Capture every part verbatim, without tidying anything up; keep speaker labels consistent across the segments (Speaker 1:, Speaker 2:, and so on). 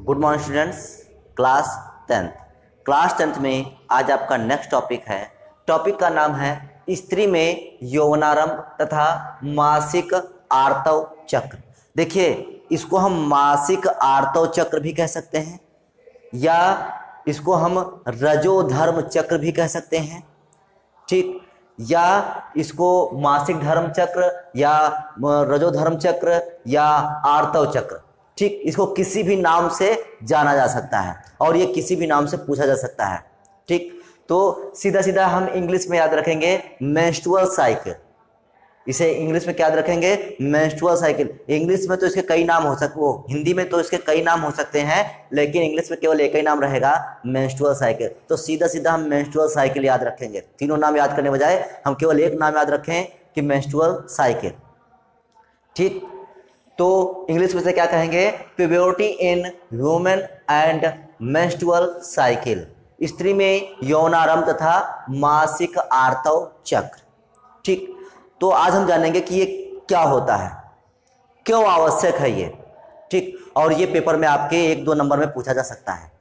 Speaker 1: Good morning students. Class tenth class tenth में आज आपका नेक्स्ट टॉपिक है। टॉपिक का नाम है स्त्री में यौवनारंभ तथा मासिक आर्तव चक्र। देखिए, इसको हम मासिक आर्तव चक्र भी कह सकते हैं या इसको हम रजोधर्म चक्र भी कह सकते हैं, ठीक, या इसको मासिक धर्म चक्र या रजोधर्म चक्र या आर्तव चक्र, ठीक, इसको किसी भी नाम से जाना जा सकता है और ये किसी भी नाम से पूछा जा सकता है, ठीक। तो सीधा सीधा हम इंग्लिश में याद रखेंगे मेंस्ट्रुअल साइकिल। इसे इंग्लिश में क्या याद रखेंगे? Menstrual cycle. इंग्लिश में तो इसके कई नाम हो सकते, वो हिंदी में तो इसके कई नाम हो सकते हैं, लेकिन इंग्लिश में केवल एक ही नाम रहेगा, मेंस्ट्रुअल साइकिल। तो सीधा सीधा हम मेंस्ट्रुअल साइकिल याद रखेंगे। तीनों नाम याद करने बजाय हम केवल एक नाम याद रखें कि मेंस्ट्रुअल साइकिल, ठीक। तो इंग्लिश में से क्या कहेंगे? Puberty in human and menstrual cycle. स्त्री में यौनारंभ तथा मासिक आर्तव चक्र, ठीक। तो आज हम जानेंगे कि ये क्या होता है, क्यों आवश्यक है ये, ठीक, और ये पेपर में आपके एक दो नंबर में पूछा जा सकता है।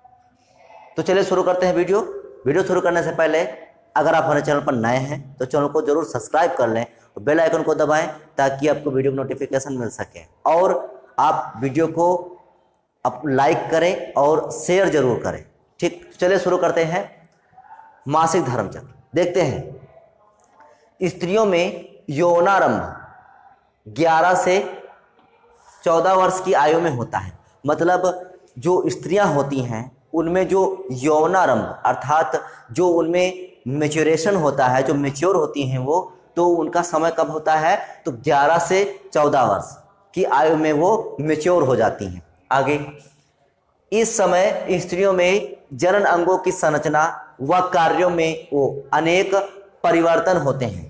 Speaker 1: तो चलिए शुरू करते हैं वीडियो। वीडियो शुरू करने से पहले अगर आप हमारे चैनल पर नए हैं तो चैनल को जरूर सब्सक्राइब कर लें और बेल आइकन को दबाएं ताकि आपको वीडियो की नोटिफिकेशन मिल सके, और आप वीडियो को आप लाइक करें और शेयर जरूर करें, ठीक। चलिए शुरू करते हैं। मासिक धर्म चक्र देखते हैं। स्त्रियों में यौनारंभ ग्यारह से चौदह वर्ष की आयु में होता है। मतलब जो स्त्रियां होती हैं उनमें जो यौनारंभ अर्थात जो उनमें मेच्योरेशन होता है, जो मेच्योर होती हैं वो, तो उनका समय कब होता है? तो ग्यारह से चौदह वर्ष की आयु में वो मेच्योर हो जाती हैं। आगे, इस समय स्त्रियों में जनन अंगों की संरचना व कार्यों में वो अनेक परिवर्तन होते हैं।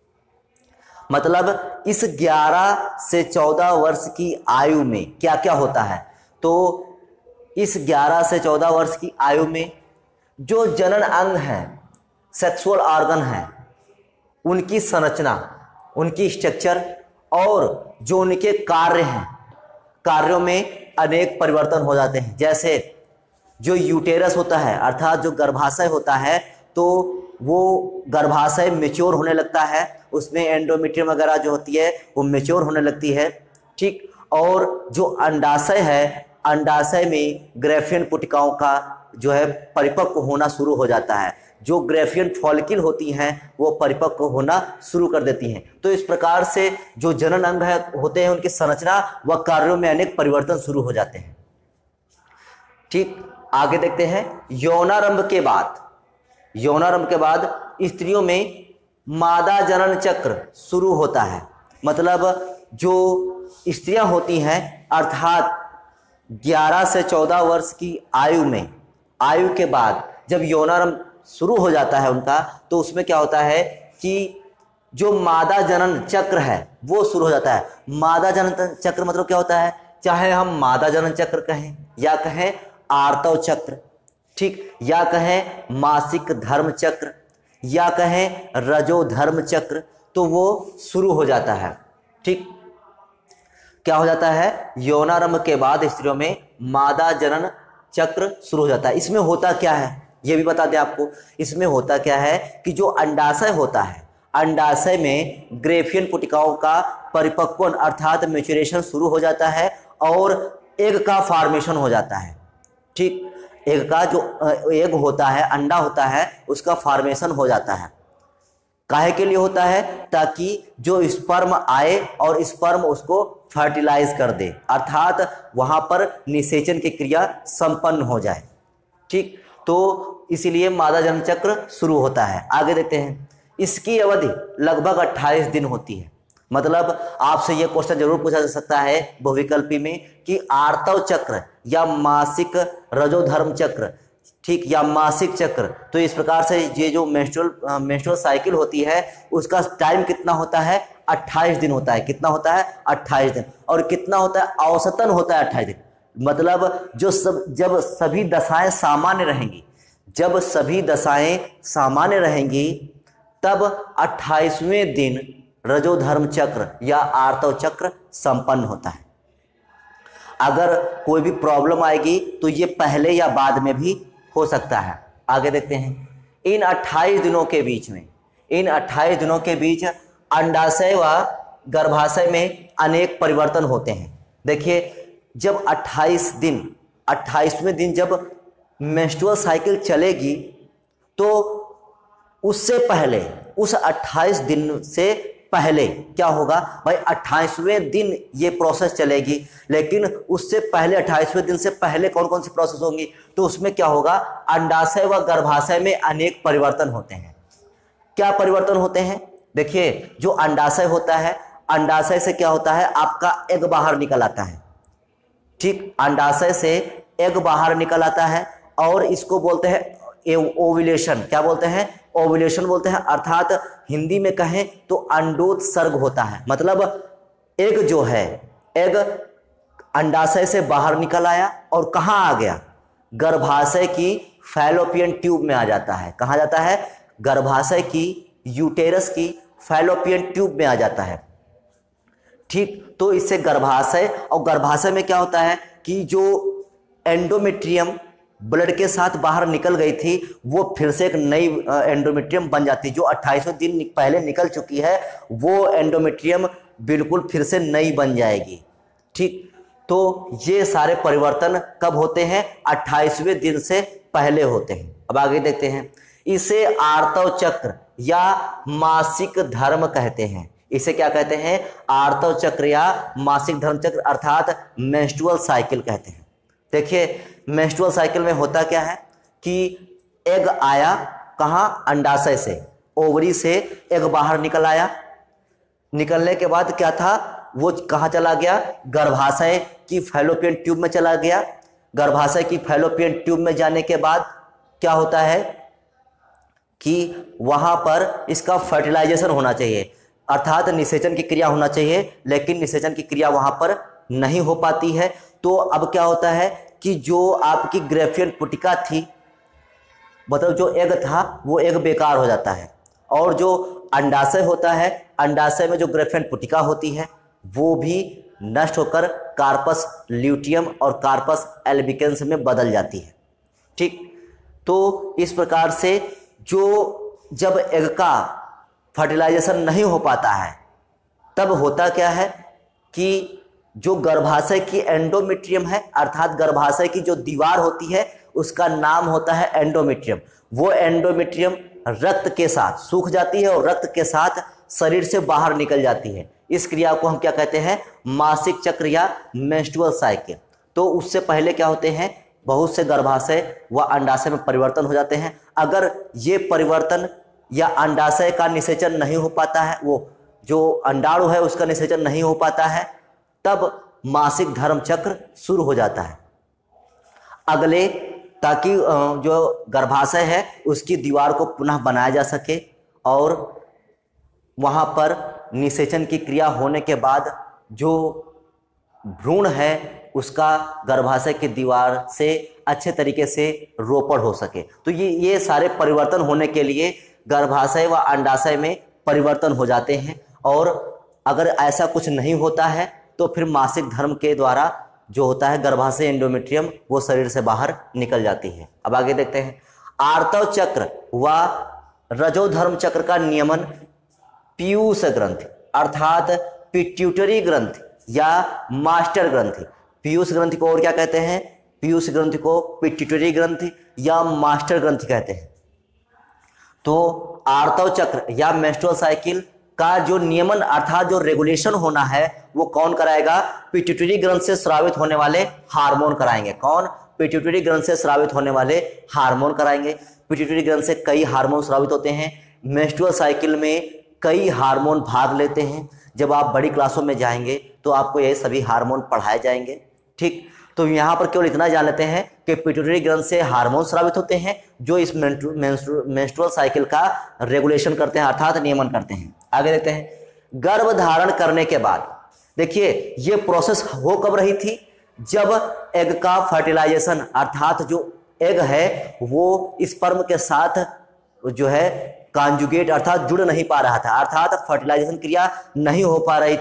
Speaker 1: मतलब इस ग्यारह से चौदह वर्ष की आयु में क्या क्या होता है? तो इस ग्यारह से चौदह वर्ष की आयु में जो जनन अंग हैं, सेक्सुअल ऑर्गन हैं, उनकी संरचना, उनकी स्ट्रक्चर और जो उनके कार्य हैं, कार्यों में अनेक परिवर्तन हो जाते हैं। जैसे जो यूटेरस होता है अर्थात जो गर्भाशय होता है, तो वो गर्भाशय मैच्योर होने लगता है, उसमें एंडोमेट्रियम वगैरह जो होती है वो मैच्योर होने लगती है, ठीक। और जो अंडाशय है, अंडाशय में ग्रेफियन पुटिकाओं का जो है परिपक्व होना शुरू हो जाता है। जो ग्रेफियन फॉलिकल होती हैं वो परिपक्व होना शुरू कर देती हैं। तो इस प्रकार से जो जनन अंग है होते हैं उनकी संरचना व कार्यों में अनेक परिवर्तन शुरू हो जाते हैं, ठीक। आगे देखते हैं। यौनारंभ के बाद यौनारंभ के बाद स्त्रियों में मादा जनन चक्र शुरू होता है। मतलब जो स्त्रियां होती हैं अर्थात ग्यारह से चौदह वर्ष की आयु में आयु के बाद जब यौनारंभ शुरू हो जाता है उनका, तो उसमें क्या होता है कि जो मादा जनन चक्र है वो शुरू हो जाता है। मादा जनन चक्र मतलब क्या होता है? चाहे हम मादा जनन चक्र कहें या कहें आर्तव चक्र, ठीक, या कहें मासिक धर्म चक्र या कहें रजोधर्म चक्र, तो वो शुरू हो जाता है, ठीक। क्या हो जाता है? यौनारंभ के बाद स्त्रियों में मादा जनन चक्र शुरू हो जाता है। इसमें होता क्या है ये भी बता दें आपको। इसमें होता क्या है कि जो अंडाशय होता है, अंडाशय में ग्रेफियन पुटिकाओं का परिपक्वन अर्थात मैच्योरेशन शुरू हो जाता है और एग का फॉर्मेशन हो जाता है, ठीक। एग का जो एग होता है, अंडा होता है, उसका फॉर्मेशन हो जाता है। काहे के लिए होता है? ताकि जो स्पर्म आए और स्पर्म उसको फर्टिलाइज कर दे, अर्थात वहां पर निषेचन की क्रिया संपन्न हो जाए, ठीक। तो इसीलिए मादा जनन चक्र शुरू होता है। आगे देखते हैं। इसकी अवधि लगभग अट्ठाईस दिन होती है। मतलब आपसे यह क्वेश्चन जरूर पूछा जा सकता है बहुविकल्पी में कि आर्तव चक्र या मासिक रजोधर्म चक्र, ठीक, या मासिक चक्र, तो इस प्रकार से ये जो मेंस्ट्रुअल मेंस्ट्रुअल साइकिल होती है उसका टाइम कितना होता है? अट्ठाईस दिन होता है। कितना होता है? अट्ठाईस दिन। और कितना होता है? औसतन होता है अट्ठाईस दिन। मतलब जो सब जब सभी दशाएं सामान्य रहेंगी जब सभी दशाएं सामान्य रहेंगी तब अट्ठाईसवें दिन रजोधर्म चक्र या आर्तव चक्र संपन्न होता है। अगर कोई भी प्रॉब्लम आएगी तो ये पहले या बाद में भी हो सकता है। आगे देखते हैं, इन अट्ठाईस दिनों के बीच में इन अट्ठाईस दिनों के बीच अंडाशय व गर्भाशय में अनेक परिवर्तन होते हैं। देखिए, जब अट्ठाईस दिन अट्ठाईसवें दिन जब मेंस्ट्रुअल साइकिल चलेगी तो उससे पहले उस अट्ठाईस दिन से पहले क्या होगा भाई, अट्ठाईसवें दिन ये प्रोसेस चलेगी, लेकिन उससे पहले अट्ठाईसवें दिन से पहले कौन कौन सी प्रोसेस होंगी, तो उसमें क्या होगा, अंडाशय व गर्भाशय में अनेक परिवर्तन होते हैं। क्या परिवर्तन होते हैं? देखिए, जो अंडाशय होता है, अंडाशय से क्या होता है, आपका एग बाहर निकल आता है। ठीक, अंडाशय से एग बाहर निकल आता है और इसको बोलते हैं ओव्यूलेशन। क्या बोलते हैं? ओव्यूलेशन बोलते हैं, अर्थात हिंदी में कहें तो अंडोत्सर्ग होता है। मतलब एग जो है, एग अंडाशय से बाहर निकल आया और कहाँ आ गया, गर्भाशय की फैलोपियन ट्यूब में आ जाता है। कहाँ जाता है? गर्भाशय की, यूटेरस की फैलोपियन ट्यूब में आ जाता है। ठीक, तो इससे गर्भाशय, और गर्भाशय में क्या होता है कि जो एंडोमेट्रियम ब्लड के साथ बाहर निकल गई थी वो फिर से एक नई एंडोमेट्रियम बन जाती है। जो अट्ठाईसवें दिन पहले निकल चुकी है वो एंडोमेट्रियम बिल्कुल फिर से नई बन जाएगी। ठीक, तो ये सारे परिवर्तन कब होते हैं? अट्ठाईसवें दिन से पहले होते हैं। अब आगे देखते हैं, इसे आर्तव चक्र या मासिक धर्म कहते हैं। इसे क्या कहते हैं? आर्तव चक्र या मासिक धर्म चक्र, अर्थात मेंस्ट्रुअल साइकिल कहते हैं। देखिए, मेंस्ट्रुअल साइकिल में होता क्या है कि एग आया कहाँ, अंडाशय से, ओवरी से एग बाहर निकल आया, निकलने के बाद क्या था, वो कहाँ चला गया, गर्भाशय की फैलोपियन ट्यूब में चला गया। गर्भाशय की फैलोपियन ट्यूब में जाने के बाद क्या होता है कि वहां पर इसका फर्टिलाइजेशन होना चाहिए, अर्थात निषेचन की क्रिया होना चाहिए, लेकिन निषेचन की क्रिया वहां पर नहीं हो पाती है। तो अब क्या होता है कि जो आपकी ग्रेफियन पुटिका थी, मतलब जो एग था वो एग बेकार हो जाता है, और जो अंडाशय होता है, अंडाशय में जो ग्रेफियन पुटिका होती है वो भी नष्ट होकर कार्पस ल्यूटियम और कार्पस एल्बिकेंस में बदल जाती है। ठीक, तो इस प्रकार से जो जब एग का फर्टिलाइजेशन नहीं हो पाता है तब होता क्या है कि जो गर्भाशय की एंडोमेट्रियम है, अर्थात गर्भाशय की जो दीवार होती है उसका नाम होता है एंडोमेट्रियम। वो एंडोमेट्रियम रक्त के साथ सूख जाती है और रक्त के साथ शरीर से बाहर निकल जाती है। इस क्रिया को हम क्या कहते हैं? मासिक चक्र या मेंस्ट्रुअल साइकिल। तो उससे पहले क्या होते हैं, बहुत से गर्भाशय व अंडाशय में परिवर्तन हो जाते हैं। अगर ये परिवर्तन या अंडाशय का निषेचन नहीं हो पाता है, वो जो अंडाणु है उसका निषेचन नहीं हो पाता है, तब मासिक धर्म चक्र शुरू हो जाता है। अगले, ताकि जो गर्भाशय है उसकी दीवार को पुनः बनाया जा सके और वहां पर निषेचन की क्रिया होने के बाद जो भ्रूण है उसका गर्भाशय की दीवार से अच्छे तरीके से रोपण हो सके। तो ये ये सारे परिवर्तन होने के लिए गर्भाशय व अंडाशय में परिवर्तन हो जाते हैं, और अगर ऐसा कुछ नहीं होता है तो फिर मासिक धर्म के द्वारा जो होता है गर्भाशय एंडोमेट्रियम वो शरीर से बाहर निकल जाती है। अब आगे देखते हैं, आर्तव चक्र व रजोधर्म चक्र का नियमन पीयूष ग्रंथि अर्थात पिट्यूटरी ग्रंथि या मास्टर ग्रंथि। पीयूष ग्रंथि को और क्या कहते हैं? पीयूष ग्रंथि को पिट्यूटरी ग्रंथि या मास्टर ग्रंथि कहते हैं। तो आर्तव चक्र या मेंस्ट्रुअल साइकिल का जो नियमन अर्थात जो रेगुलेशन होना है वो कौन कराएगा? पिट्यूटरी ग्रंथ से स्रावित होने वाले हार्मोन कराएंगे। कौन? पिट्यूटरी ग्रंथ से स्रावित होने वाले हार्मोन कराएंगे। पिट्यूटरी ग्रंथ से कई हार्मोन स्रावित होते हैं। मेंस्ट्रुअल साइकिल में कई हार्मोन भाग लेते हैं। जब आप बड़ी क्लासों में जाएंगे तो आपको ये सभी हार्मोन पढ़ाए जाएंगे। ठीक, तो यहाँ पर केवल इतना जान लेते हैं कि पिट्यूटरी ग्रंथ से हार्मोन स्रावित होते हैं जो इस मेंस्ट्रुअल साइकिल का रेगुलेशन करते हैं अर्थात नियमन करते हैं। आगे देखते हैं, गर्भ धारण करने के बाद देखिए ये प्रोसेस हो कब रही थी? जब एग का फर्टिलाइजेशन अर्थात जो एग है वो स्पर्म के साथ जो है कॉन्जुगेट अर्थात जुड़ नहीं पा रहा था, अर्थात फर्टिलाइजेशन क्रिया नहीं हो पा रही थी,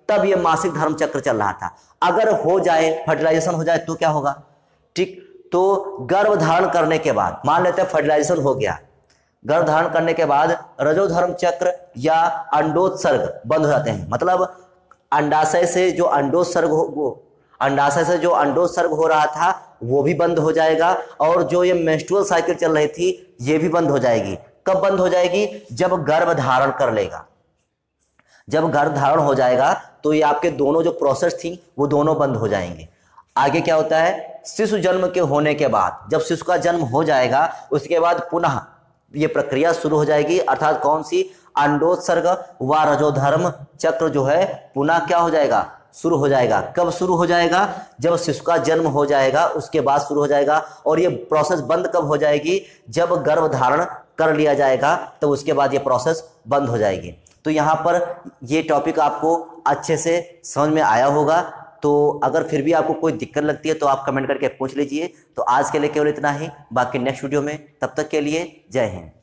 Speaker 1: तब ये मासिक धर्म चक्र चल रहा था। अगर हो जाए, फर्टिलाइजेशन हो जाए तो क्या होगा, ठीक, तो गर्भ धारण करने के बाद, मान लेते हैं फर्टिलाइजेशन हो गया, गर्भ धारण करने के बाद रजोधर्म चक्र या अंडोत्सर्ग बंद हो जाते हैं। मतलब अंडाशय से जो अंडोत्सर्ग हो वो अंडाशय से जो अंडोत्सर्ग हो रहा था वो भी बंद हो जाएगा, और जो ये मेंस्ट्रुअल साइकिल चल रही थी ये भी बंद हो जाएगी। कब बंद हो जाएगी, जब गर्भ धारण कर लेगा। जब गर्भ धारण हो जाएगा तो ये आपके दोनों जो प्रोसेस थी वो दोनों बंद हो जाएंगे। आगे क्या होता है, शिशु जन्म के होने के बाद, जब शिशु का जन्म हो जाएगा उसके बाद पुनः ये प्रक्रिया शुरू हो जाएगी, अर्थात कौन सी, अंडोत्सर्ग व रजोधर्म चक्र जो है पुनः क्या हो जाएगा, शुरू हो जाएगा। कब शुरू हो जाएगा, जब शिशु का जन्म हो जाएगा उसके बाद शुरू हो जाएगा। और ये प्रोसेस बंद कब हो जाएगी, जब गर्भ धारण कर लिया जाएगा, तो उसके बाद ये प्रोसेस बंद हो जाएगी। तो यहाँ पर ये टॉपिक आपको अच्छे से समझ में आया होगा। तो अगर फिर भी आपको कोई दिक्कत लगती है तो आप कमेंट करके पूछ लीजिए। तो आज के लिए केवल इतना ही, बाकी नेक्स्ट वीडियो में, तब तक के लिए जय हिंद।